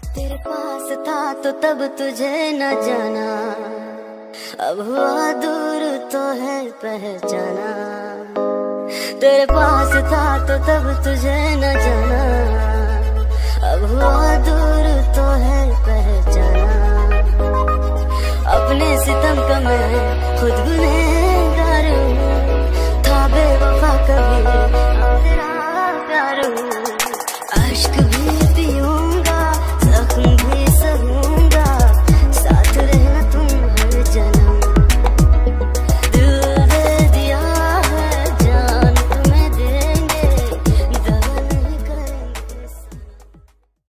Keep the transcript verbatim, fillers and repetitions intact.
तेरे पास था तो तब तुझे न जाना, अब हुआ दूर तो है पहचाना। तेरे पास था तो तब तुझे न जाना, अब हुआ दूर तो है पहचाना। अपने सितम का मैं खुद गुनहगार